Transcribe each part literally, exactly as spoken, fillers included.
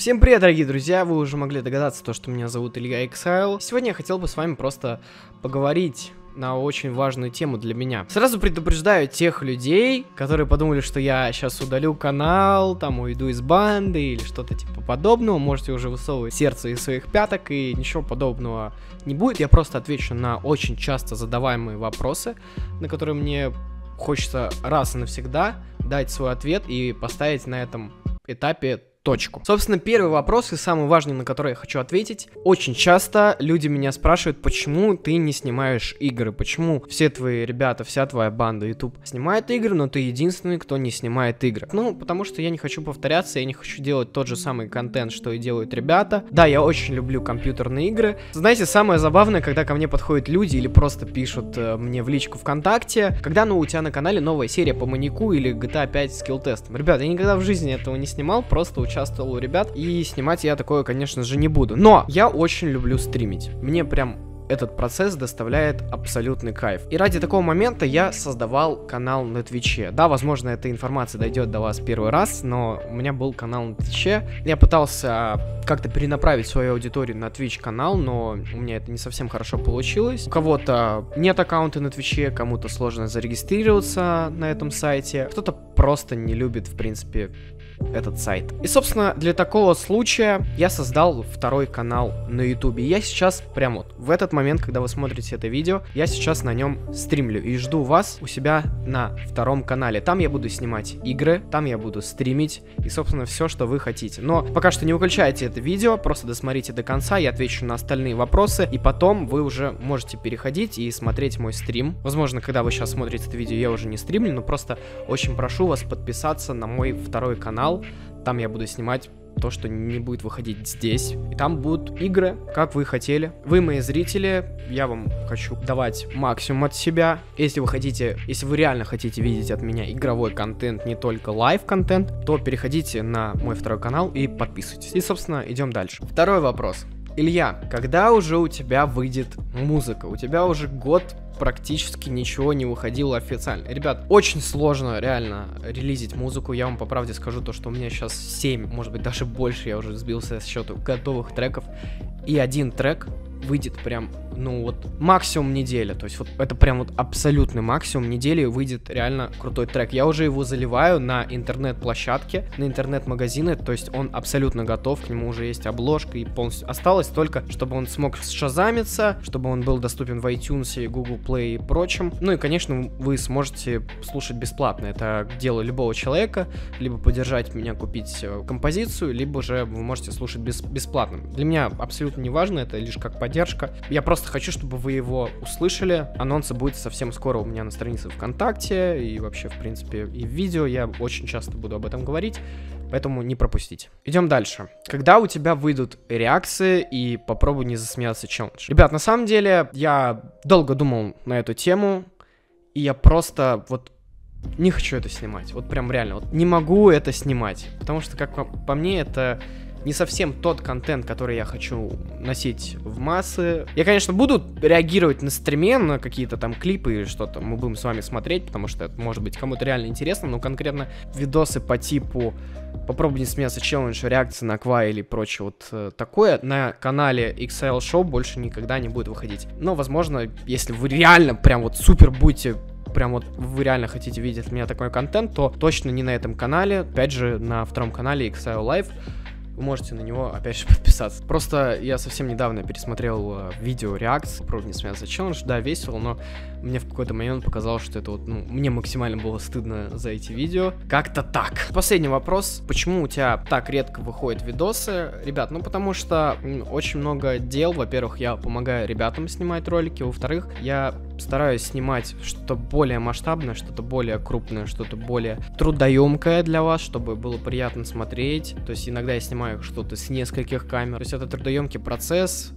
Всем привет, дорогие друзья! Вы уже могли догадаться, то, что меня зовут Илья Exile. Сегодня я хотел бы с вами просто поговорить на очень важную тему для меня. Сразу предупреждаю тех людей, которые подумали, что я сейчас удалю канал, там уйду из банды или что-то типа подобного. Можете уже высовывать сердце из своих пяток, и ничего подобного не будет. Я просто отвечу на очень часто задаваемые вопросы, на которые мне хочется раз и навсегда дать свой ответ и поставить на этом этапе точку. Собственно, первый вопрос и самый важный, на который я хочу ответить. Очень часто люди меня спрашивают, почему ты не снимаешь игры, почему все твои ребята, вся твоя банда YouTube снимает игры, но ты единственный, кто не снимает игры. Ну, потому что я не хочу повторяться, я не хочу делать тот же самый контент, что и делают ребята. Да, я очень люблю компьютерные игры. Знаете, самое забавное, когда ко мне подходят люди или просто пишут э, мне в личку ВКонтакте, когда, ну, у тебя на канале новая серия по маньяку или джи ти эй пять скилл-тестом. Ребят, я никогда в жизни этого не снимал, просто участвовал участвовал у ребят, и снимать я такое, конечно же, не буду. Но я очень люблю стримить. Мне прям этот процесс доставляет абсолютный кайф. И ради такого момента я создавал канал на Твиче. Да, возможно, эта информация дойдет до вас первый раз, но у меня был канал на Твиче. Я пытался как-то перенаправить свою аудиторию на Twitch канал, но у меня это не совсем хорошо получилось. У кого-то нет аккаунта на Твиче, кому-то сложно зарегистрироваться на этом сайте, кто-то просто не любит, в принципе, этот сайт. И, собственно, для такого случая я создал второй канал на ютубе. Я сейчас, прям вот, в этот момент, когда вы смотрите это видео, я сейчас на нем стримлю и жду вас у себя на втором канале. Там я буду снимать игры, там я буду стримить и, собственно, все, что вы хотите. Но пока что не выключайте это видео, просто досмотрите до конца, я отвечу на остальные вопросы, и потом вы уже можете переходить и смотреть мой стрим. Возможно, когда вы сейчас смотрите это видео, я уже не стримлю, но просто очень прошу вас подписаться на мой второй канал. Там я буду снимать то, что не будет выходить здесь. И там будут игры, как вы хотели. Вы мои зрители, я вам хочу давать максимум от себя. Если вы хотите, если вы реально хотите видеть от меня игровой контент, не только лайв-контент, то переходите на мой второй канал и подписывайтесь. И, собственно, идем дальше. Второй вопрос. Илья, когда уже у тебя выйдет музыка? У тебя уже год практически ничего не выходило официально. Ребят, очень сложно реально релизить музыку. Я вам по правде скажу то, что у меня сейчас семь, может быть даже больше, я уже сбился с счету готовых треков. И один трек выйдет прям, ну вот, максимум неделя. То есть вот это прям вот абсолютный максимум недели выйдет реально крутой трек. Я уже его заливаю на интернет-площадке, на интернет-магазины. То есть он абсолютно готов, к нему уже есть обложка и полностью. Осталось только, чтобы он смог шазамиться, чтобы он был доступен в iTunes, Google Play и прочем. Ну и, конечно, вы сможете слушать бесплатно. Это дело любого человека. Либо поддержать меня, купить композицию, либо же вы можете слушать бес- бесплатно. Для меня абсолютно не важно, это лишь как поддержка. Я просто хочу, чтобы вы его услышали. Анонсы будут совсем скоро у меня на странице ВКонтакте и вообще, в принципе, и в видео. Я очень часто буду об этом говорить, поэтому не пропустите. Идем дальше. Когда у тебя выйдут реакции и попробуй не засмеяться челлендж? Ребят, на самом деле, я долго думал на эту тему, и я просто вот не хочу это снимать. Вот прям реально, вот не могу это снимать, потому что, как по мне, это не совсем тот контент, который я хочу носить в массы. Я, конечно, буду реагировать на стриме, на какие-то там клипы и что-то мы будем с вами смотреть, потому что это может быть кому-то реально интересно, но конкретно видосы по типу «Попробуй не смеяться челлендж», реакции на Ква или прочее вот э, такое на канале Exile Show больше никогда не будет выходить. Но, возможно, если вы реально прям вот супер будете, прям вот вы реально хотите видеть от меня такой контент, то точно не на этом канале, опять же, на втором канале Exile Live. Вы можете на него, опять же, подписаться. Просто я совсем недавно пересмотрел э, видео реакции. Попробуй не смеяться челлендж. Да, весело, но мне в какой-то момент показалось, что это вот, ну, мне максимально было стыдно за эти видео. Как-то так. Последний вопрос. Почему у тебя так редко выходят видосы? Ребят, ну потому что м, очень много дел. Во-первых, я помогаю ребятам снимать ролики. Во-вторых, я стараюсь снимать что-то более масштабное, что-то более крупное, что-то более трудоемкое для вас, чтобы было приятно смотреть. То есть иногда я снимаю что-то с нескольких камер. То есть это трудоемкий процесс,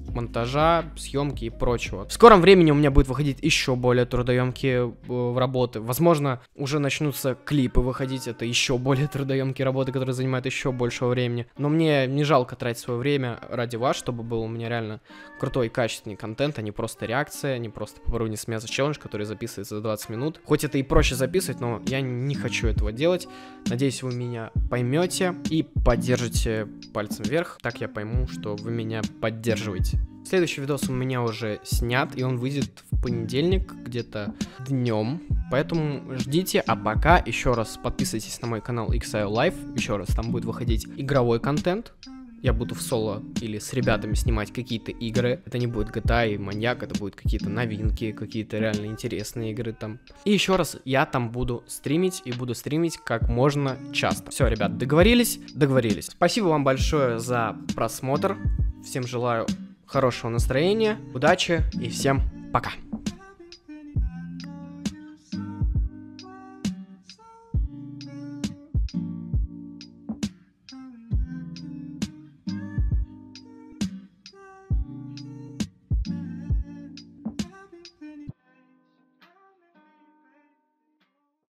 монтажа, съемки и прочего. В скором времени у меня будет выходить еще более трудоемкие э, работы. Возможно, уже начнутся клипы выходить. Это еще более трудоемкие работы, которые занимают еще большего времени. Но мне не жалко тратить свое время ради вас, чтобы был у меня реально крутой и качественный контент, а не просто реакция, не просто попробуй не с мяса челлендж, который записывается за двадцать минут. Хоть это и проще записывать, но я не хочу этого делать. Надеюсь, вы меня поймете и поддержите пальцем вверх. Так я пойму, что вы меня поддерживаете. Следующий видос у меня уже снят, и он выйдет в понедельник, где-то днем. Поэтому ждите, а пока еще раз подписывайтесь на мой канал икс ай эл Live. Еще раз, там будет выходить игровой контент. Я буду в соло или с ребятами снимать какие-то игры. Это не будет джи ти эй и Маньяк, это будут какие-то новинки, какие-то реально интересные игры там. И еще раз, я там буду стримить и буду стримить как можно часто. Все, ребят, договорились? Договорились. Спасибо вам большое за просмотр. Всем желаю хорошего настроения, удачи и всем пока.